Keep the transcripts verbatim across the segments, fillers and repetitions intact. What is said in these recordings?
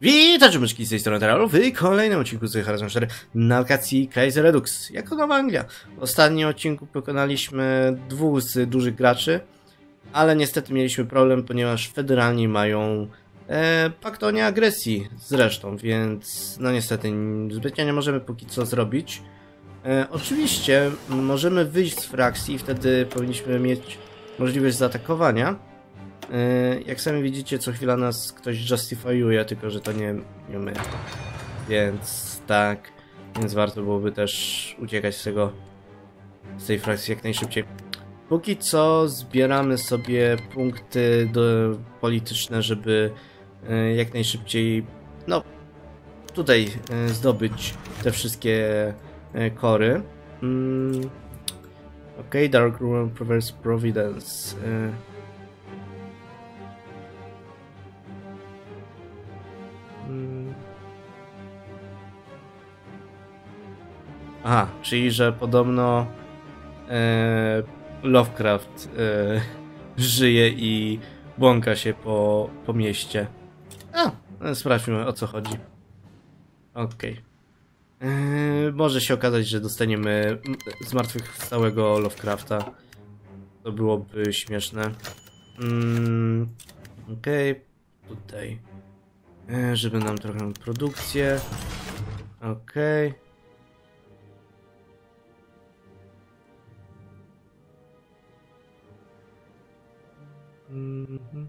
Witajcie myszki z tej strony Terralu w kolejnym odcinku z Horizon cztery na lokacji Kaiser Redux jako Nowa Anglia. W ostatnim odcinku pokonaliśmy dwóch z dużych graczy, ale niestety mieliśmy problem, ponieważ federalni mają e, pakt o nieagresji zresztą, więc no niestety zbytnio nie możemy póki co zrobić. E, oczywiście możemy wyjść z frakcji i wtedy powinniśmy mieć możliwość zaatakowania. Jak sami widzicie, co chwila nas ktoś justifiuje, tylko że to nie, nie my. Więc tak, więc warto byłoby też uciekać z tego, z tej frakcji jak najszybciej. Póki co zbieramy sobie punkty do, polityczne, żeby jak najszybciej, no, tutaj zdobyć te wszystkie kory. Mm. Ok, Dark Room Provides Providence. Aha, czyli że podobno e, Lovecraft e, żyje i błąka się po, po mieście. A, sprawdźmy, o co chodzi. Okej. Okay. Może się okazać, że dostaniemy zmartwychwstałego Lovecrafta. To byłoby śmieszne. Mm, Okej, okay. Tutaj. E, żeby nam trochę produkcję. Okej. Okay. Mm-hmm.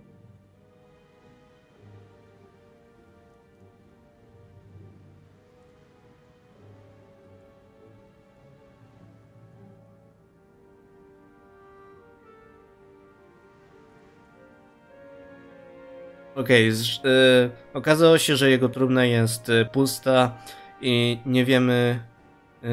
Okej, okay, yy, okazało się, że jego trumna jest y, pusta i nie wiemy yy,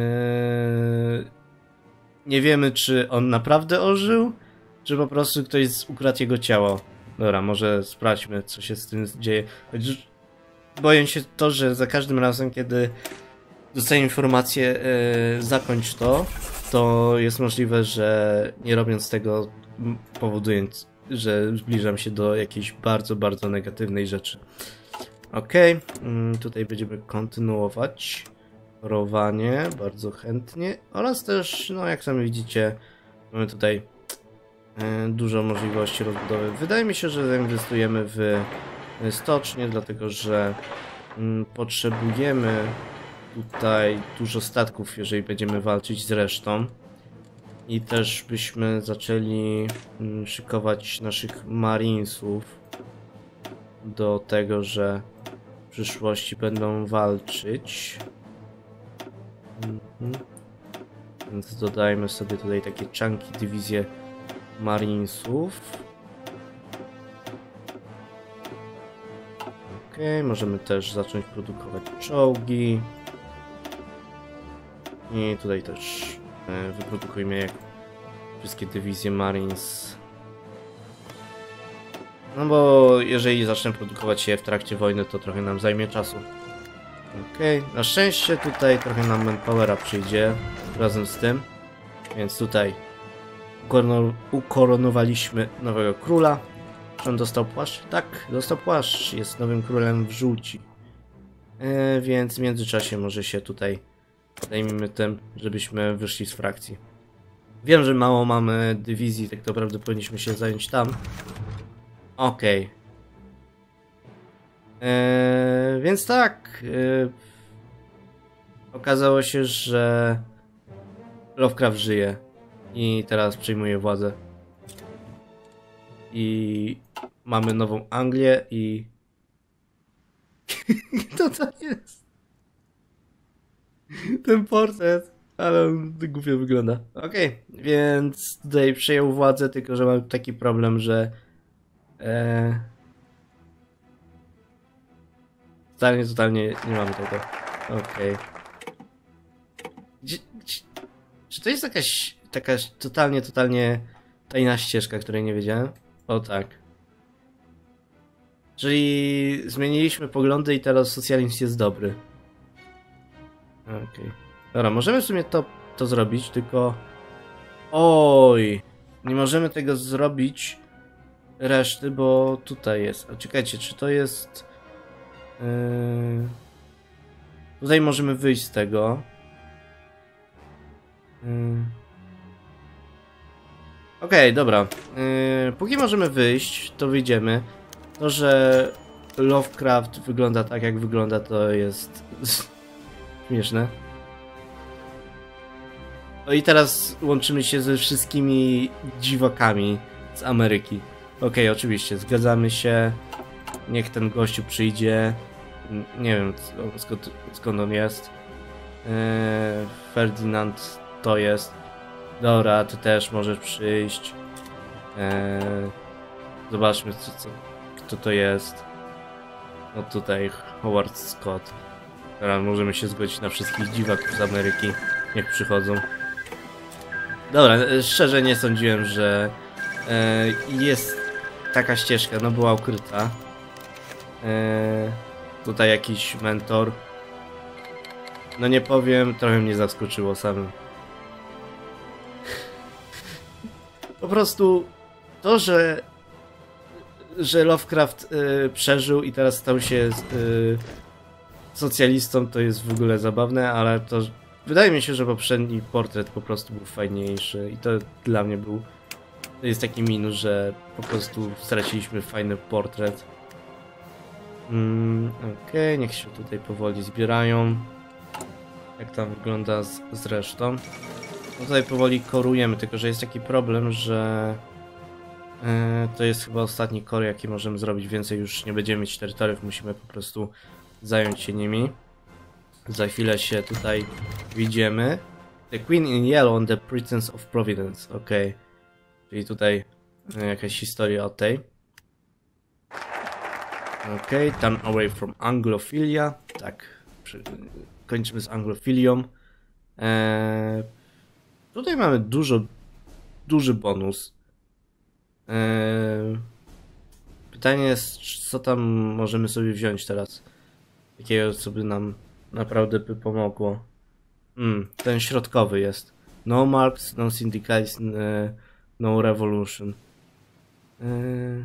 nie wiemy, czy on naprawdę ożył, czy po prostu ktoś ukradł jego ciało. Dobra, może sprawdźmy, co się z tym dzieje. Boję się to, że za każdym razem, kiedy dostaję informację yy, zakończ to, to jest możliwe, że nie robiąc tego powodując, że zbliżam się do jakiejś bardzo, bardzo negatywnej rzeczy. Okej, okay. Tutaj będziemy kontynuować rowanie bardzo chętnie oraz też, no jak sami widzicie, mamy tutaj dużo możliwości rozbudowy. Wydaje mi się, że zainwestujemy w stocznię, dlatego że potrzebujemy tutaj dużo statków, jeżeli będziemy walczyć z resztą. I też byśmy zaczęli szykować naszych marinesów do tego, że w przyszłości będą walczyć. Mhm. Więc dodajmy sobie tutaj takie chunky dywizje marinesów. Ok, możemy też zacząć produkować czołgi. I tutaj też wyprodukujmy jak wszystkie dywizje Marines. No bo jeżeli zacznę produkować je w trakcie wojny, to trochę nam zajmie czasu. Okej, okay. Na szczęście tutaj trochę nam manpowera przyjdzie razem z tym. Więc tutaj ukoronowaliśmy nowego króla. Czy on dostał płaszcz? Tak, dostał płaszcz. Jest nowym królem w żółci. E, więc w międzyczasie może się tutaj zajmijmy tym, żebyśmy wyszli z frakcji. Wiem, że mało mamy dywizji, tak naprawdę powinniśmy się zająć tam. Okej. Okay. Eee, więc tak. Eee, okazało się, że Lovecraft żyje i teraz przejmuje władzę. I mamy nową Anglię i... Kto to jest? Ten portret, ale on głupio wygląda. Okej, okay, więc tutaj przejął władzę, tylko że mam taki problem, że e... totalnie, totalnie nie mamy tego. Okej. Okay. Czy to jest jakaś taka totalnie, totalnie tajna ścieżka, której nie wiedziałem? O tak. Czyli zmieniliśmy poglądy i teraz socjalizm jest dobry. Okej. Okay. Dobra, możemy w sumie to, to zrobić, tylko... Oj! Nie możemy tego zrobić reszty, bo tutaj jest. A czekajcie, czy to jest... Yy... Tutaj możemy wyjść z tego. Yy... Okej, okay, dobra. Yy... Póki możemy wyjść, to wyjdziemy. To, że Lovecraft wygląda tak, jak wygląda, to jest śmieszne. No i teraz łączymy się ze wszystkimi dziwakami z Ameryki. Okej, okay, oczywiście, zgadzamy się. Niech ten gościu przyjdzie. Nie wiem skąd, skąd on jest. Eee, Ferdynand to jest. Dobra, ty też możesz przyjść. Eee, zobaczmy co, co, kto to jest. No tutaj Howard Scott. Dobra, możemy się zgodzić na wszystkich dziwaków z Ameryki. Niech przychodzą. Dobra, szczerze nie sądziłem, że e, jest taka ścieżka, no była ukryta. E, tutaj jakiś mentor. No nie powiem, trochę mnie zaskoczyło samym. Po prostu to, że że Lovecraft e, przeżył i teraz stał się e, socjalistą, to jest w ogóle zabawne, ale to wydaje mi się, że poprzedni portret po prostu był fajniejszy i to dla mnie był... To jest taki minus, że po prostu straciliśmy fajny portret. Mm, Okej, okay, niech się tutaj powoli zbierają. Jak tam wygląda z, z resztą. No tutaj powoli korujemy, tylko że jest taki problem, że... Yy, to jest chyba ostatni core, jaki możemy zrobić. Więcej już nie będziemy mieć terytoriów, musimy po prostu zająć się nimi. Za chwilę się tutaj widzimy. The Queen in Yellow on the Pretence of Providence. Ok. Czyli tutaj jakaś historia o tej. Ok. Turn away from Anglophilia. Tak. Kończymy z anglofilią. Eee, tutaj mamy dużo, duży bonus. Eee, pytanie jest, co tam możemy sobie wziąć teraz. Jakiego, co by nam naprawdę by pomogło. Mm, ten środkowy jest. No marks, no syndicates, no revolution. Yy...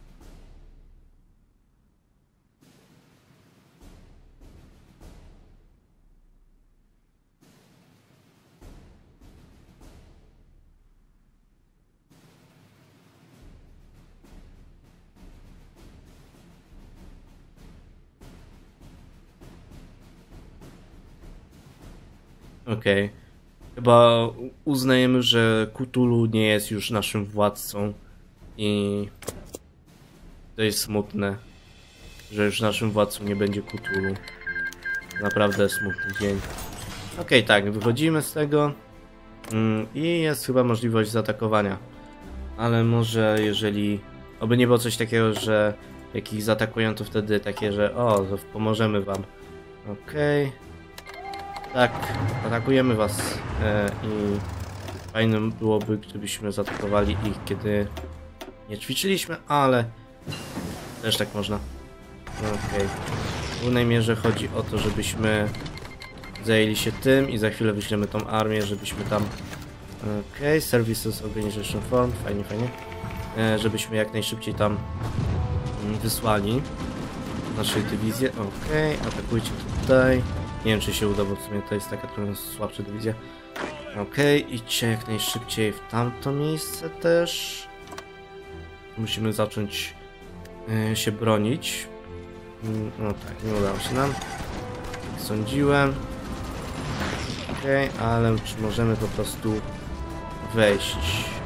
Okej. Okay. Chyba uznajemy, że Cthulhu nie jest już naszym władcą i to jest smutne, że już naszym władcą nie będzie Cthulhu. Naprawdę smutny dzień. Okej, okay, tak, wychodzimy z tego mm, i jest chyba możliwość zaatakowania. Ale może jeżeli... Oby nie było coś takiego, że jak ich zaatakują, to wtedy takie, że o, to pomożemy wam. Okej. Okay. Tak, atakujemy was e, i fajnym byłoby, gdybyśmy zaatakowali ich, kiedy nie ćwiczyliśmy, ale też tak można. Okej. Okay. W głównej mierze chodzi o to, żebyśmy zajęli się tym i za chwilę wyślemy tą armię, żebyśmy tam... Okej, okay. Services Organization Form, fajnie, fajnie. E, żebyśmy jak najszybciej tam wysłali naszej dywizję. Okej, okay. Atakujcie tutaj. Nie wiem, czy się uda, bo w sumie to jest taka trochę słabsza dywizja. Okej, okay, idźcie jak najszybciej w tamto miejsce też. Musimy zacząć yy, się bronić. No tak, nie udało się nam. Jak sądziłem. Okej, okay, ale czy możemy po prostu wejść?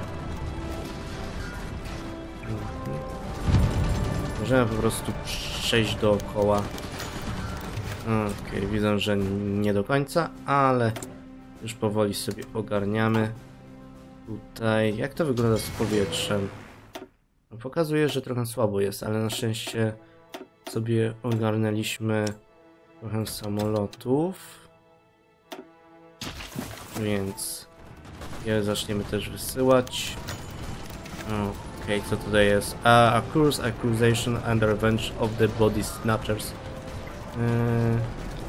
Możemy po prostu przejść dookoła. Okej, okay, widzę, że nie do końca, ale już powoli sobie ogarniamy. Tutaj, jak to wygląda z powietrzem? No, pokazuje, że trochę słabo jest, ale na szczęście sobie ogarnęliśmy trochę samolotów. Więc je zaczniemy też wysyłać. Okej, okay, co tutaj jest? A, a Curse, Accusation and Revenge of the Body Snatchers. Yy...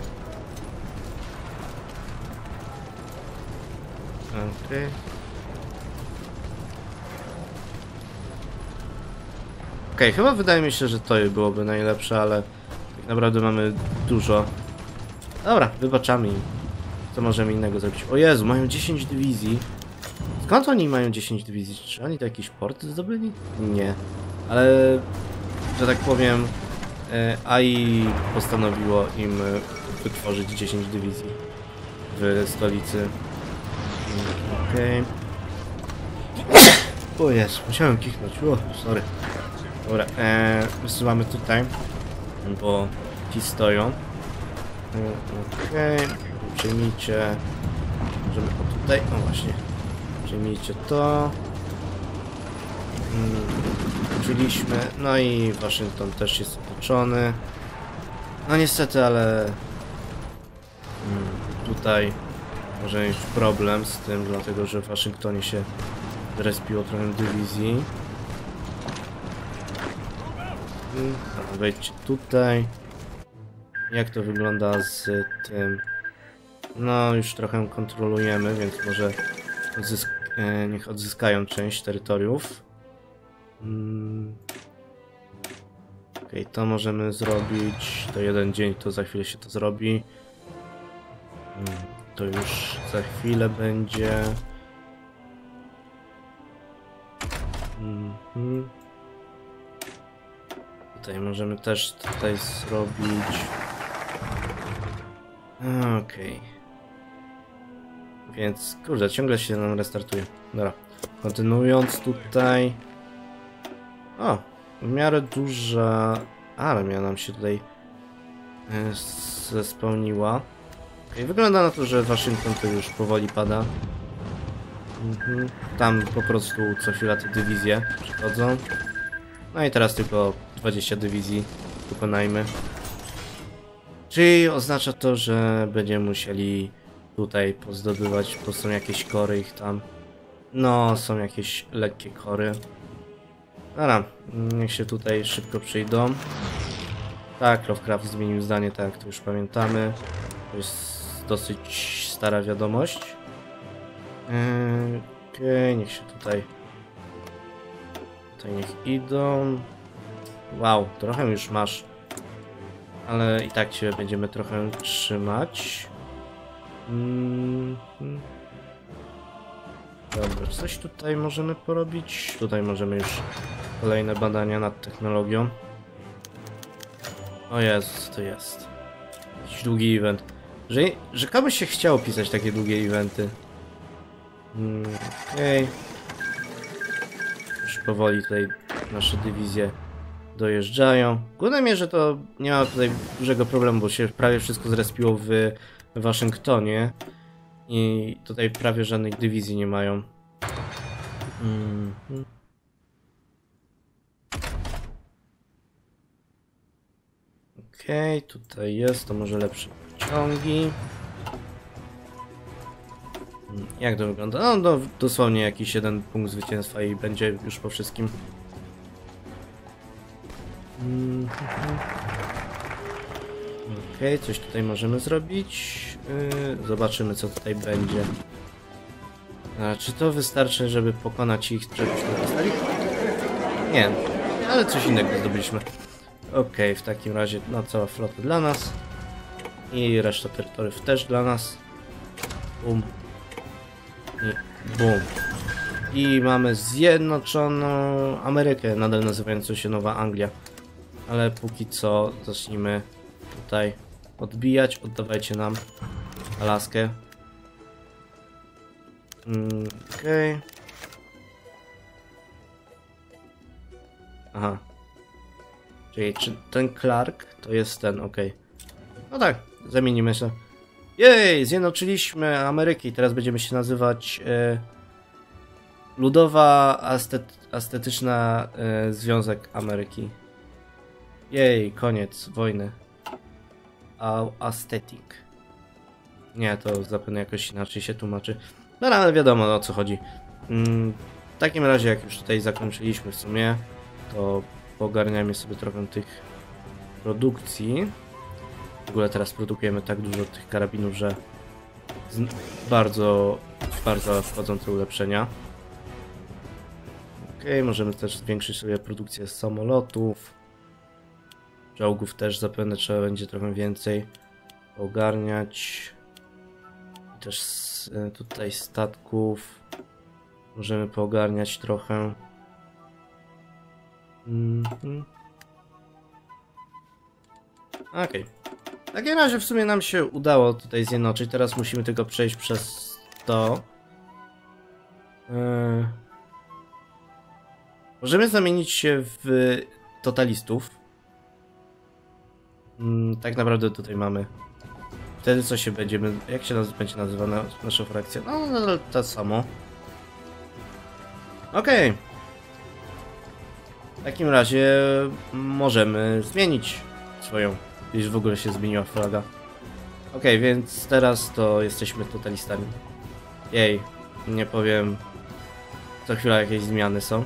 Okej. Okay. Okay, chyba wydaje mi się, że to byłoby najlepsze, ale Tak naprawdę mamy dużo. Dobra, wybaczamy im. Co możemy innego zrobić? O Jezu, mają dziesięć dywizji. Skąd oni mają dziesięć dywizji? Czy oni to jakiś port zdobyli? Nie. Ale, że tak powiem, A I postanowiło im wytworzyć dziesięć dywizji w stolicy. Okej. Okay. O Jezu, musiałem kichnąć. O, sorry. Dobra, eee, wysyłamy tutaj, bo ci stoją. Okej, okay. Przyjmijcie. Możemy o tutaj, o właśnie. Przyjmijcie to. Hmm, uczyliśmy. No i Waszyngton też jest otoczony. No niestety, ale hmm, tutaj może mieć problem z tym, dlatego że w Waszyngtonie się zrespiło trochę dywizji. Hmm, wejdźcie tutaj. Jak to wygląda z tym? No, już trochę kontrolujemy, więc może odzysk e, niech odzyskają część terytoriów. Hmm. Okej, okay, to możemy zrobić. To jeden dzień, to za chwilę się to zrobi. Hmm. To już za chwilę będzie. Hmm. Tutaj możemy też tutaj zrobić. Okej. Okay. Więc, kurde, ciągle się nam restartuje. Dobra. Kontynuując tutaj. O, w miarę duża armia nam się tutaj zespełniła. Okay, wygląda na to, że Waszyngton to już powoli pada. Mhm. Tam po prostu co chwila te dywizje przychodzą. No i teraz tylko dwadzieścia dywizji pokonajmy. Czyli oznacza to, że będziemy musieli tutaj pozdobywać, bo są jakieś kory ich tam. No, są jakieś lekkie kory. Dobra, niech się tutaj szybko przyjdą. Tak, Lovecraft zmienił zdanie, tak, to już pamiętamy. To jest dosyć stara wiadomość. Eee, Okej, okay, niech się tutaj... Tutaj niech idą. Wow, trochę już masz. Ale i tak cię będziemy trochę trzymać. Mm -hmm. Dobra, coś tutaj możemy porobić. Tutaj możemy już kolejne badania nad technologią. O Jezus, co to jest? Jakiś długi event. Że, że komuś się chciało pisać takie długie eventy. Mm, Okej. Okay. Już powoli tutaj nasze dywizje dojeżdżają. W głównej mierze to nie ma tutaj dużego problemu, bo się prawie wszystko zrespiło w Waszyngtonie. I tutaj prawie żadnych dywizji nie mają. Mm -hmm. Okej, okay, tutaj jest, to może lepsze pociągi. Jak to wygląda? No, no dosłownie jakiś jeden punkt zwycięstwa i będzie już po wszystkim. Mm -hmm. Okej, okay, coś tutaj możemy zrobić. Yy, zobaczymy, co tutaj będzie. A, czy to wystarczy, żeby pokonać ich przebić na stali? Nie, ale coś innego zdobyliśmy. Okej, okay, w takim razie no, cała flota dla nas. I reszta terytoriów też dla nas. Bum. I bum. I mamy Zjednoczoną Amerykę, nadal nazywającą się Nowa Anglia. Ale póki co zacznijmy tutaj odbijać. Oddawajcie nam Alaskę. Mm, Okej. Okay. Aha. Czyli czy ten Clark to jest ten, okej. Okay. No tak, zamienimy się. Jej, zjednoczyliśmy Ameryki. Teraz będziemy się nazywać e, Ludowa Astet Astetyczna e, Związek Ameryki. Jej, koniec wojny. Aesthetic. Nie, to zapewne jakoś inaczej się tłumaczy. No ale wiadomo, o co chodzi. Mm, w takim razie, jak już tutaj zakończyliśmy w sumie, to pogarniamy sobie trochę tych produkcji. W ogóle teraz produkujemy tak dużo tych karabinów, że bardzo, bardzo wchodzą te ulepszenia. Ok, możemy też zwiększyć sobie produkcję samolotów. Czołgów też zapewne trzeba będzie trochę więcej ogarniać. Też tutaj statków możemy poogarniać trochę. Mm-hmm. Okej. Okay. W takim razie w sumie nam się udało tutaj zjednoczyć. Teraz musimy tylko przejść przez to. Yy... Możemy zamienić się w totalistów. Yy, tak naprawdę tutaj mamy. Wtedy co się będziemy... Jak się naz będzie nazywana nasza frakcja? No, nadal to samo. Okej. Okay. W takim razie możemy zmienić swoją, jeśli w ogóle się zmieniła flaga. Okej, okay, więc teraz to jesteśmy totalistami. Jej, nie powiem. Co chwila jakieś zmiany są.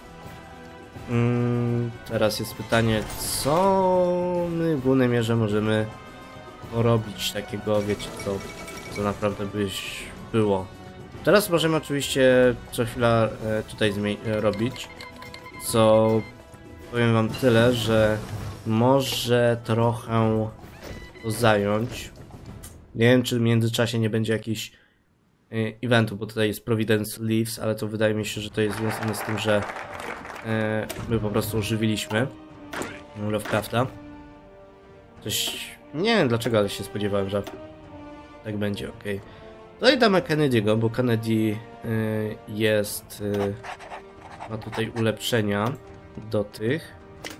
Mm, teraz jest pytanie, co my w głównej mierze możemy porobić takiego, wiecie co, co naprawdę byś było. Teraz możemy oczywiście co chwila e, tutaj e, robić, co powiem wam tyle, że może trochę to zająć. Nie wiem, czy w międzyczasie nie będzie jakiś e, eventu, bo tutaj jest Providence Leaves, ale to wydaje mi się, że to jest związane z tym, że e, my po prostu ożywiliśmy Lovecrafta. Coś... Nie wiem dlaczego, ale się spodziewałem, że tak będzie, ok. Tutaj damy Kennedy'ego, bo Kennedy y, jest... Y, ma tutaj ulepszenia do tych.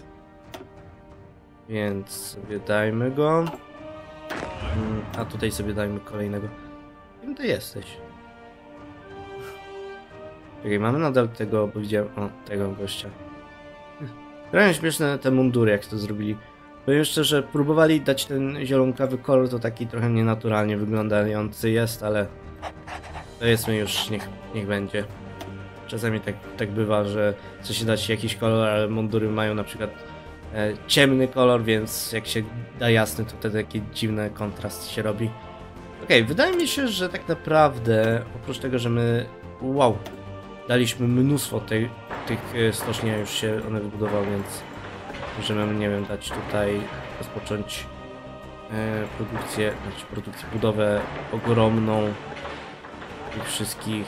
Więc sobie dajmy go. Y, a tutaj sobie dajmy kolejnego. Kim ty jesteś? Czekaj, mamy nadal tego, bo widziałem... O, tego gościa. Trochę śmieszne te mundury, jak to zrobili. Powiem szczerze, próbowali dać ten zielonkawy kolor, to taki trochę nienaturalnie wyglądający jest, ale powiedzmy już, niech, niech będzie. Czasami tak, tak bywa, że chce się dać jakiś kolor, ale mundury mają na przykład e, ciemny kolor, więc jak się da jasny, to wtedy taki dziwny kontrast się robi. Okej, okay, wydaje mi się, że tak naprawdę, oprócz tego, że my, wow, daliśmy mnóstwo tej, tych stoczni, już się one wybudowały, więc możemy, nie wiem, dać tutaj, rozpocząć e, produkcję, znaczy produkcję, budowę ogromną tych wszystkich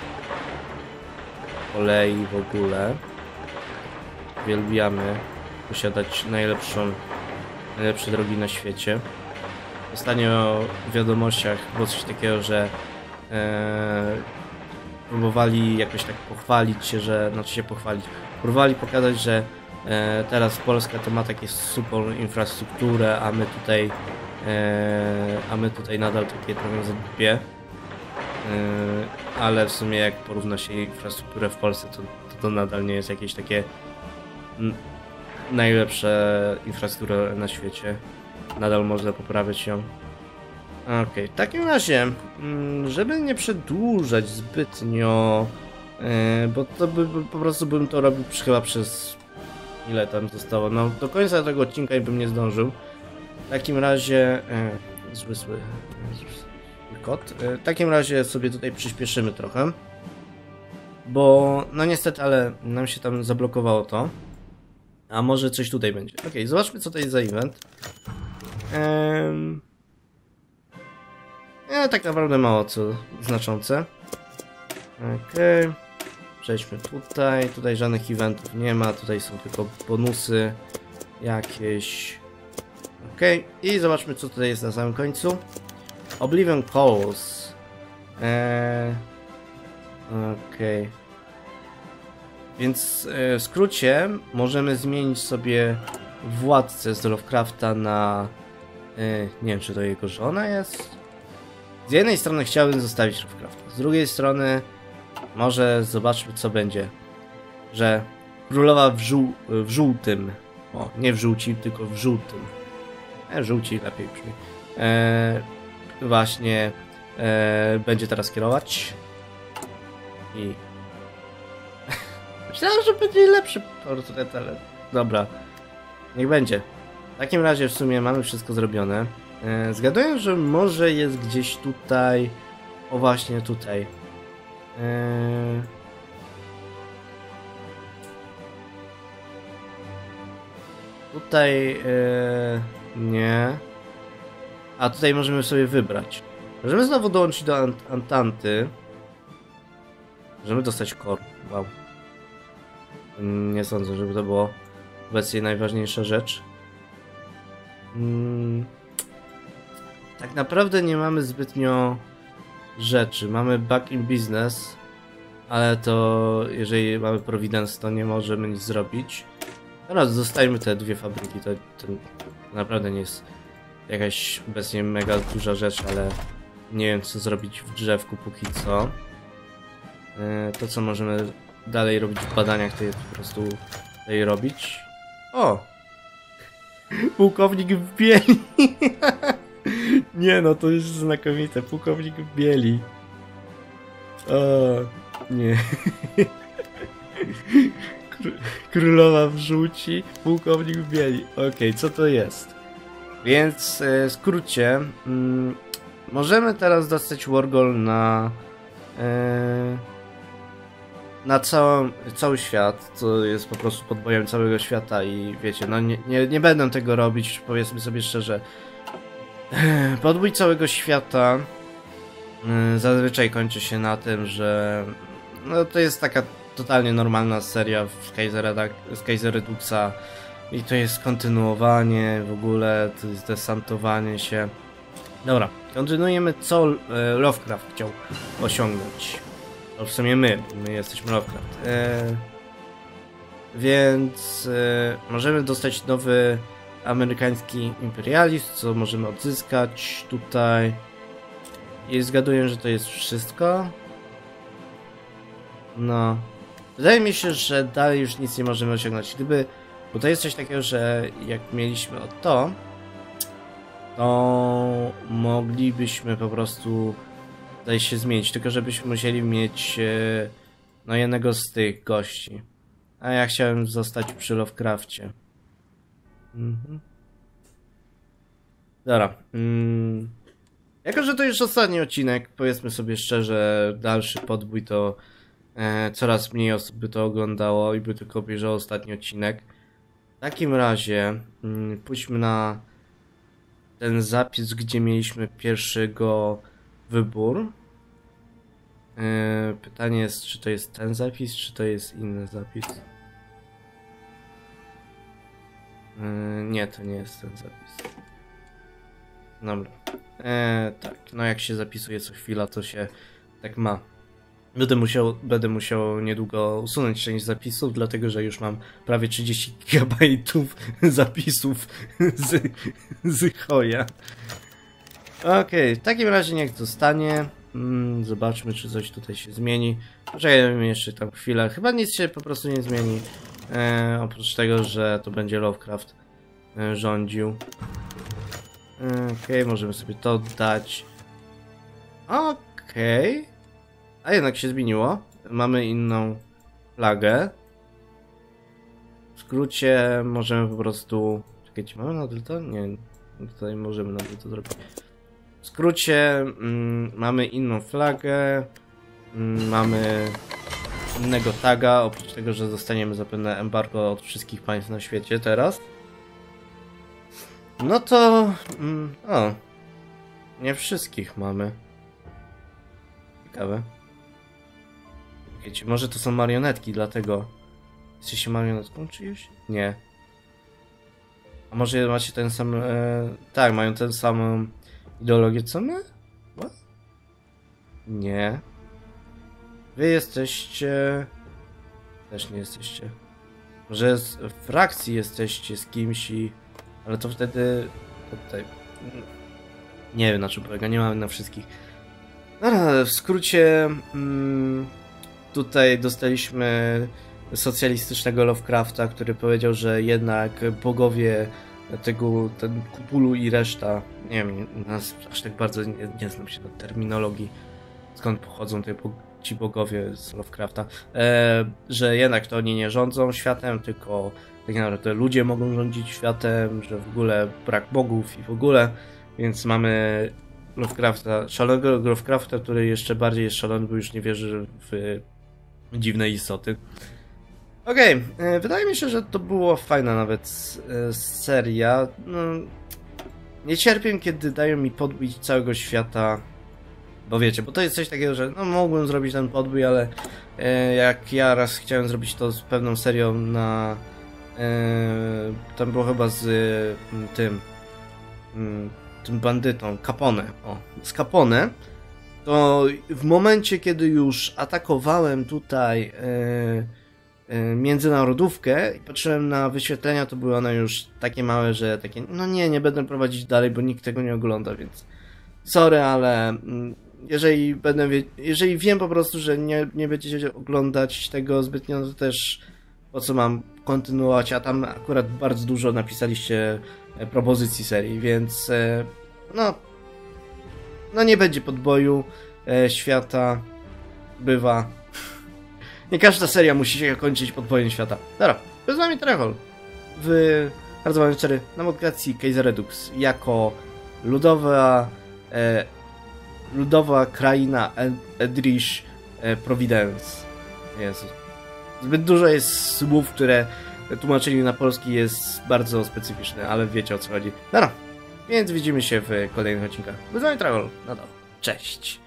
kolei w ogóle. Uwielbiamy posiadać najlepszą, najlepsze drogi na świecie. Ostatnio w wiadomościach było coś takiego, że e, próbowali jakoś tak pochwalić się, że, znaczy się pochwalić, próbowali pokazać, że e, teraz Polska to ma takie super infrastrukturę, a my tutaj e, a my tutaj nadal takie trochę zadupie. E, ale w sumie jak porówna się infrastrukturę w Polsce, to, to, to nadal nie jest jakieś takie n, najlepsze infrastruktura na świecie. Nadal można poprawić ją. Okej, okay. W takim razie, żeby nie przedłużać zbytnio, yy, bo to by, by po prostu bym to robił chyba przez ile tam zostało, no do końca tego odcinka i bym nie zdążył. W takim razie, yy, zły, zły, zły kot, yy, w takim razie sobie tutaj przyspieszymy trochę, bo no niestety, ale nam się tam zablokowało to, a może coś tutaj będzie. Okej, okay, zobaczmy co to jest za event. Yy... Nie, tak naprawdę mało co znaczące. Okej. Okay. Przejdźmy tutaj. Tutaj żadnych eventów nie ma. Tutaj są tylko bonusy jakieś. Okej. Okay. I zobaczmy co tutaj jest na samym końcu. Oblivion Calls. Eee... Okej. Okay. Więc e, w skrócie możemy zmienić sobie władcę z Lovecrafta na... E, nie wiem czy to jego żona jest. Z jednej strony chciałbym zostawić Lovecrafta, z drugiej strony może zobaczmy co będzie, że królowa w, żół w żółtym, o nie w żółci, tylko w żółtym, e, żółci lepiej brzmi, e, właśnie e, będzie teraz kierować i myślałem, że będzie lepszy portret, ale dobra, niech będzie. W takim razie w sumie mamy wszystko zrobione. E, zgaduję, że może jest gdzieś tutaj. O właśnie tutaj. E... Tutaj yy, nie. A tutaj możemy sobie wybrać. Możemy znowu dołączyć do Ant Antanty. Możemy dostać kor. Wow. Nie sądzę, żeby to było obecnie najważniejsza rzecz. Hmm. Tak naprawdę nie mamy zbytnio rzeczy. Mamy back in business, ale to jeżeli mamy Providence, to nie możemy nic zrobić. Teraz zostajmy te dwie fabryki. To, to naprawdę nie jest jakaś obecnie mega duża rzecz, ale nie wiem co zrobić w drzewku póki co. To co możemy dalej robić w badaniach, to jest po prostu tutaj robić. O! Pułkownik w bieli! Nie no, to jest znakomite. Pułkownik w bieli. O, nie. Królowa w żółci, pułkownik w bieli. Okej, okay, co to jest? Więc w skrócie mm, możemy teraz dostać Wargol na e, na całą, cały świat, co jest po prostu podbojem całego świata i wiecie, no nie, nie, nie będę tego robić, powiedzmy sobie szczerze. Podbój całego świata e, zazwyczaj kończy się na tym, że no to jest taka totalnie normalna seria w z Kaiser Reduxa i to jest kontynuowanie w ogóle, to jest desantowanie się. Dobra, kontynuujemy co e, Lovecraft chciał osiągnąć. To w sumie my, my jesteśmy Lovecraft. E, więc e, możemy dostać nowy amerykański imperializm, co możemy odzyskać tutaj. I zgaduję, że to jest wszystko. No. Wydaje mi się, że dalej już nic nie możemy osiągnąć. Gdyby... Bo to jest coś takiego, że jak mieliśmy o to, to moglibyśmy po prostu tutaj się zmienić. Tylko żebyśmy musieli mieć e, no jednego z tych gości. A ja chciałem zostać przy Lovecrafcie. Mhm. Dobra. Mm. Jako, że to już ostatni odcinek, powiedzmy sobie szczerze, dalszy podbój to e, coraz mniej osób by to oglądało i by tylko obejrzało ostatni odcinek. W takim razie mm, pójdźmy na ten zapis, gdzie mieliśmy pierwszego wybór. E, pytanie jest, czy to jest ten zapis, czy to jest inny zapis. E, nie, to nie jest ten zapis. Dobra. E, tak, no jak się zapisuje co chwila, to się tak ma. Będę musiał, będę musiał niedługo usunąć część zapisów, dlatego że już mam prawie trzydzieści gigabajtów zapisów z, z Hoya. Okej, okay, w takim razie niech zostanie. Mm, zobaczmy, czy coś tutaj się zmieni. Poczekajmy jeszcze tam chwilę. Chyba nic się po prostu nie zmieni. E, oprócz tego, że to będzie Lovecraft e, rządził. Okej, okay, możemy sobie to dać. Okej. Okay. A jednak się zmieniło. Mamy inną flagę. W skrócie możemy po prostu... Czekajcie, mamy nadal to? Nie, tutaj możemy nadal to zrobić. W skrócie mm, mamy inną flagę. Mm, mamy innego taga, oprócz tego, że dostaniemy zapewne embargo od wszystkich państw na świecie teraz. No to... Mm, o. Nie wszystkich mamy. Ciekawe. Wiecie, może to są marionetki, dlatego... Jesteście marionetką czyjąś? Nie. A może macie ten sam... E... Tak, mają tę samą ideologię co my? What? Nie. Wy jesteście... Też nie jesteście. Może z frakcji jesteście z kimś i... Ale to wtedy... Tutaj... Nie wiem na czym polega, nie mamy na wszystkich. Dobra, w skrócie... Mm, tutaj dostaliśmy socjalistycznego Lovecrafta, który powiedział, że jednak bogowie tego, ten Cthulhu i reszta... Nie wiem, nas aż tak bardzo nie, nie znam się na terminologii, skąd pochodzą te, ci bogowie z Lovecrafta, e, że jednak to oni nie rządzą światem, tylko tak naprawdę ludzie mogą rządzić światem, że w ogóle brak bogów i w ogóle, więc mamy Lovecrafta, szalonego Lovecrafta, który jeszcze bardziej jest szalony, bo już nie wierzy w dziwne istoty. Okej, okay. Wydaje mi się, że to była fajna nawet e, seria. No, nie cierpię, kiedy dają mi podbój całego świata, bo wiecie, bo to jest coś takiego, że no mogłem zrobić ten podbój, ale e, jak ja raz chciałem zrobić to z pewną serią na... E, tam było chyba z e, tym... Mm, tym bandytą, Capone, o, z Capone, to w momencie, kiedy już atakowałem tutaj e, e, międzynarodówkę i patrzyłem na wyświetlenia, to były one już takie małe, że takie, no nie, nie będę prowadzić dalej, bo nikt tego nie ogląda, więc sorry, ale mm, jeżeli będę, wie, jeżeli wiem po prostu, że nie, nie będziecie oglądać tego zbytnio, to też po co mam kontynuować, a tam akurat bardzo dużo napisaliście propozycji serii, więc e, no no nie będzie podboju e, świata, bywa. Nie każda seria musi się kończyć podbojem świata. Dobra, to z wami Trechol w bardzo ważny cztery na modulacji Kaiser Redux jako ludowa e, ludowa kraina Edrish e, Providence. Jezu. Zbyt dużo jest słów, które tłumaczenie na polski jest bardzo specyficzne, ale wiecie o co chodzi. Dobra, więc widzimy się w kolejnych odcinkach. Z wami Trechol, no to cześć.